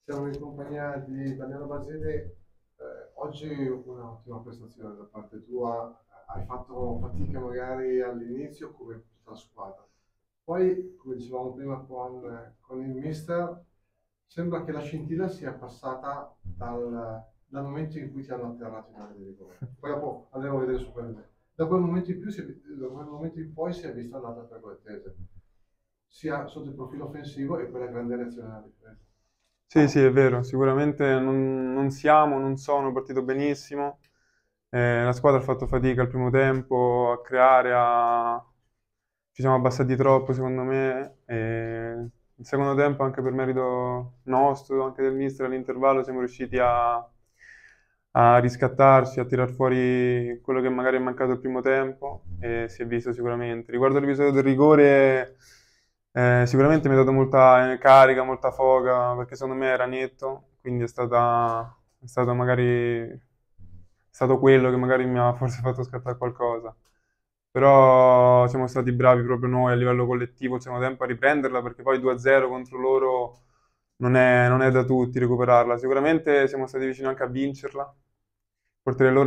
Siamo in compagnia di Daniele Basile. Oggi un'ottima prestazione da parte tua. Hai fatto fatica magari all'inizio come tutta la squadra. Poi, come dicevamo prima con il mister, sembra che la scintilla sia passata dal momento in cui ti hanno atterrato in area di rigore. Poi dopo andremo a vedere su quello. Da quel momento in da quel momento in poi si è vista un'altra percorrenza, sia sotto il profilo offensivo e poi la grande reazione alla difesa. Sì, sì, è vero, sicuramente non sono partito benissimo. La squadra ha fatto fatica al primo tempo a creare, ci siamo abbassati troppo secondo me. E il secondo tempo, anche per merito nostro, anche del mister, all'intervallo siamo riusciti a riscattarci, a tirar fuori quello che magari è mancato il primo tempo e si è visto sicuramente. Riguardo l'episodio del rigore, sicuramente mi ha dato molta carica, molta foga, perché secondo me era netto, quindi è stato magari, è stato quello che magari mi ha forse fatto scattare qualcosa. Però siamo stati bravi proprio noi a livello collettivo il secondo tempo a riprenderla, perché poi 2-0 contro loro non è da tutti recuperarla. Sicuramente siamo stati vicini anche a vincerla. Il portiere loro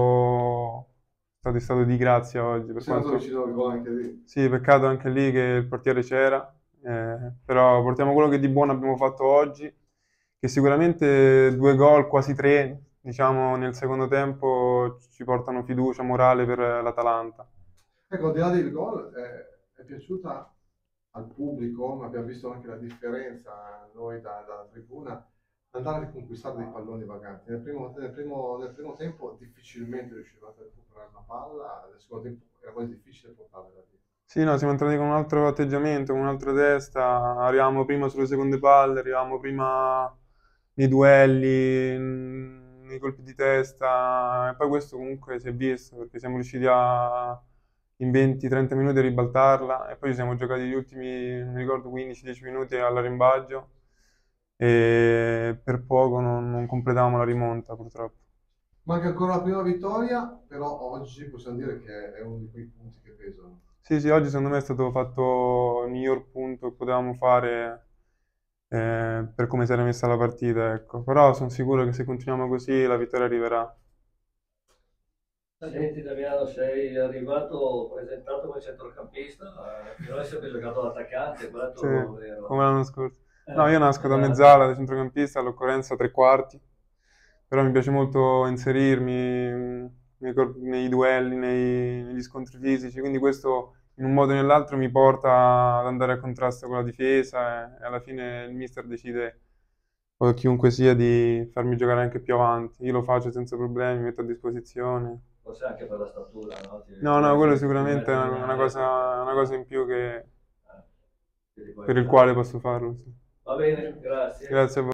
è stato di grazia oggi, per Sei andato quanto... vicino al gol anche lì. Sì, peccato anche lì che il portiere c'era, però portiamo quello che di buono abbiamo fatto oggi, che sicuramente due gol, quasi tre, diciamo, nel secondo tempo ci portano fiducia morale per l'Atalanta. Ecco, al di là del gol, è piaciuta al pubblico, ma abbiamo visto anche la differenza noi dalla tribuna, andare a riconquistare dei palloni vaganti. Nel primo tempo difficilmente riuscivate a recuperare una palla, nel secondo tempo era quasi difficile portarla via. Sì, no, siamo entrati con un altro atteggiamento, con un'altra testa, arrivavamo prima sulle seconde palle, arrivavamo prima nei duelli, nei colpi di testa, e poi questo comunque si è visto, perché siamo riusciti in 20-30 minuti a ribaltarla, e poi ci siamo giocati gli ultimi, non mi ricordo, 15-10 minuti all'arrembaggio, e per poco non completavamo la rimonta, purtroppo. Manca ancora la prima vittoria, però oggi possiamo dire che è uno di quei punti che pesano. Sì, sì, oggi secondo me è stato fatto il miglior punto che potevamo fare per come si era messa la partita, ecco. Però sono sicuro che se continuiamo così la vittoria arriverà. Senti Damiano, sei arrivato presentato come centrocampista, finora hai sempre giocato all'attaccante, quello è il tuo Sì, ruolo come vero. l'anno scorso. No, io nasco da Esatto. mezzala, da centrocampista, all'occorrenza tre quarti, però mi piace molto inserirmi nei duelli, negli scontri fisici, quindi questo in un modo o nell'altro mi porta ad andare a contrasto con la difesa e alla fine il mister decide, o chiunque sia, di farmi giocare anche più avanti. Io lo faccio senza problemi, mi metto a disposizione. Forse anche per la statura, no? No, Ti no, quello metti più in sicuramente è mezzo in area una cosa in più ti può per il aiutare. quale posso farlo. Sì. Va bene, grazie. Grazie a voi.